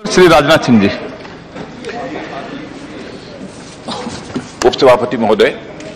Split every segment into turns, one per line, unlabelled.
श्री राजनाथ सिंह जी।
उपसभापति महोदय,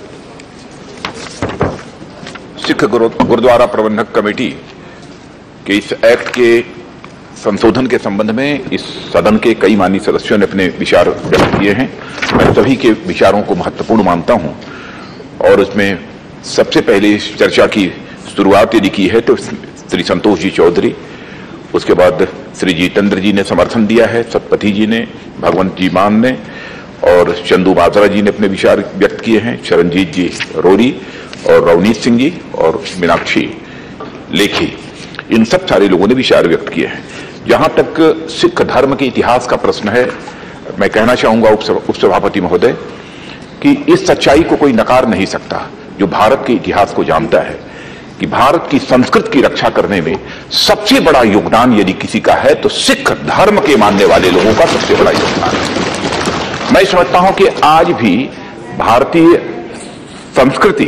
सिख गुरुद्वारा प्रबंधक कमेटी के इस एक्ट के संशोधन के संबंध में इस सदन के कई माननीय सदस्यों ने अपने विचार व्यक्त किए हैं। मैं सभी के विचारों को महत्वपूर्ण मानता हूं और उसमें सबसे पहले इस चर्चा की शुरुआत यदि की है तो श्री संतोष जी चौधरी, उसके बाद श्री जितेंद्र जी ने समर्थन दिया है, सतपति जी ने, भगवंत जी मान ने और चंदू बाजरा जी ने अपने विचार व्यक्त किए हैं, चरणजीत जी रोरी और रवनीत सिंह जी और मीनाक्षी लेखी, इन सब सारे लोगों ने विचार व्यक्त किए हैं। जहां तक सिख धर्म के इतिहास का प्रश्न है, मैं कहना चाहूंगा उपसभापति महोदय कि इस सच्चाई को कोई नकार नहीं सकता जो भारत के इतिहास को जानता है कि भारत की संस्कृति की रक्षा करने में सबसे बड़ा योगदान यदि किसी का है तो सिख धर्म के मानने वाले लोगों का सबसे बड़ा योगदान है। मैं समझता हूं कि आज भी भारतीय संस्कृति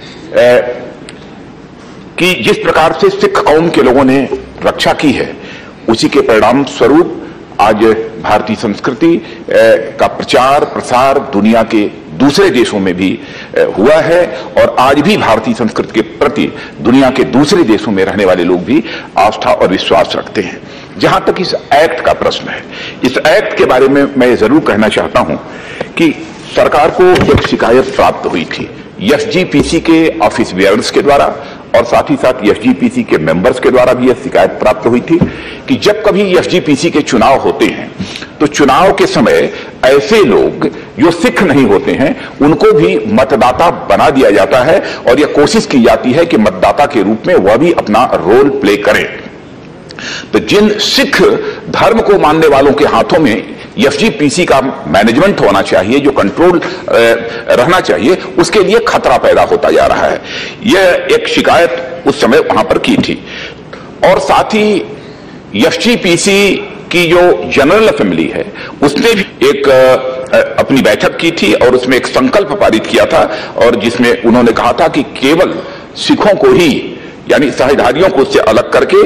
की जिस प्रकार से सिख कौम के लोगों ने रक्षा की है, उसी के परिणाम स्वरूप आज भारतीय संस्कृति का प्रचार प्रसार दुनिया के दूसरे देशों में भी हुआ है और आज भी भारतीय संस्कृति के प्रति दुनिया के दूसरे देशों में रहने वाले लोग भी आस्था और विश्वास रखते हैं। जहां तक इस एक्ट का प्रश्न है, इस एक्ट के बारे में मैं जरूर कहना चाहता हूं कि सरकार को एक शिकायत प्राप्त हुई थी एसजीपीसी के ऑफिस बेयर्स के द्वारा और साथ ही साथ एसजीपीसी के मेंबर्स के द्वारा भी यह शिकायत प्राप्त हुई थी कि जब कभी एसजीपीसी के चुनाव होते हैं तो चुनाव के समय ऐसे लोग जो सिख नहीं होते हैं उनको भी मतदाता बना दिया जाता है और यह कोशिश की जाती है कि मतदाता के रूप में वह भी अपना रोल प्ले करें। तो जिन सिख धर्म को मानने वालों के हाथों में एसजीपीसी का मैनेजमेंट होना चाहिए, जो कंट्रोल रहना चाहिए, उसके लिए खतरा पैदा होता जा रहा है। यह एक शिकायत उस समय वहां पर की थी और साथ ही एसजीपीसी की जो जनरल असेंबली है उसने भी एक अपनी बैठक की थी और उसमें एक संकल्प पारित किया था और जिसमें उन्होंने कहा था कि केवल सिखों को ही, यानी सहधारियों को उससे अलग करके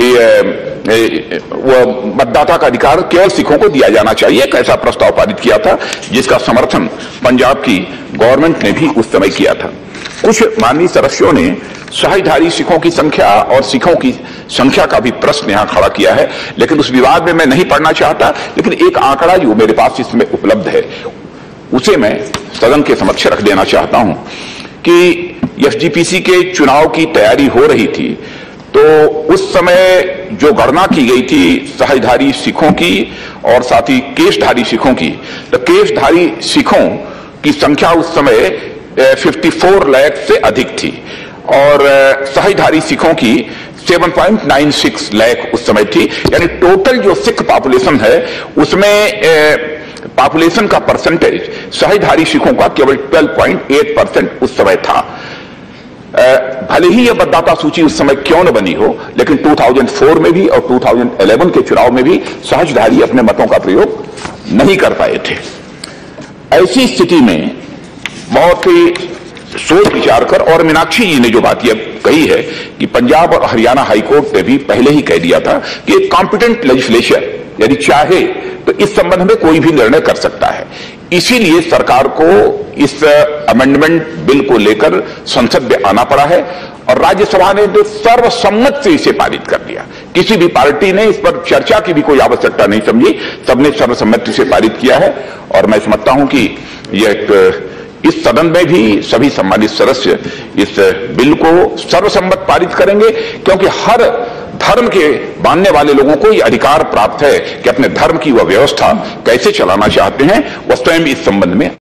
वो मतदाता का अधिकार केवल सिखों को दिया जाना चाहिए, एक ऐसा प्रस्ताव पारित किया था जिसका समर्थन पंजाब की गवर्नमेंट ने भी उस समय किया था। कुछ माननीय सदस्यों ने सहधारी सिखों की संख्या और सिखों की संख्या का भी प्रश्न यहां खड़ा किया है, लेकिन उस विवाद में मैं नहीं पढ़ना चाहता, लेकिन एक आंकड़ा जो मेरे पास इसमें उपलब्ध है उसे मैं सदन के समक्ष रख देना चाहता हूं कि एसजीपीसी के चुनाव की तैयारी हो रही थी तो उस समय जो गणना की गई थी सहधारी सिखों की और साथ ही केशधारी सिखों की, तो केशधारी सिखों की संख्या उस समय 54 लाख से अधिक थी और सहधारी सिखों की 7.96 लाख उस समय थी। यानी टोटल जो सिख पॉपुलेशन है उसमें पॉपुलेशन का परसेंटेज सहधारी सिखों का केवल 12.8% उस समय था। भले ही यह मतदाता सूची उस समय क्यों न बनी हो, लेकिन 2004 में भी और 2011 के चुनाव में भी सहजधारी अपने मतों का प्रयोग नहीं कर पाए थे। ऐसी स्थिति में बहुत ही सोच विचार कर, और मीनाक्षी जी ने जो बात यह कही है कि पंजाब और हरियाणा हाईकोर्ट ने भी पहले ही कह दिया था कि एक कॉम्पिटेंट लेजिस्लेचर यदि चाहे तो इस संबंध में कोई भी निर्णय कर सकता है। इसीलिए सरकार को इस अमेंडमेंट बिल को लेकर संसद में आना पड़ा है और राज्यसभा ने तो सर्वसम्मत से इसे पारित कर दिया। किसी भी पार्टी ने इस पर चर्चा की भी कोई आवश्यकता नहीं समझी, सबने सर्वसम्मति से पारित किया है और मैं समझता हूं कि यह इस सदन में भी सभी सम्मानित सदस्य इस बिल को सर्वसम्मत पारित करेंगे, क्योंकि हर धर्म के मानने वाले लोगों को यह अधिकार प्राप्त है कि अपने धर्म की वह व्यवस्था कैसे चलाना चाहते हैं, वह स्वयं इस संबंध में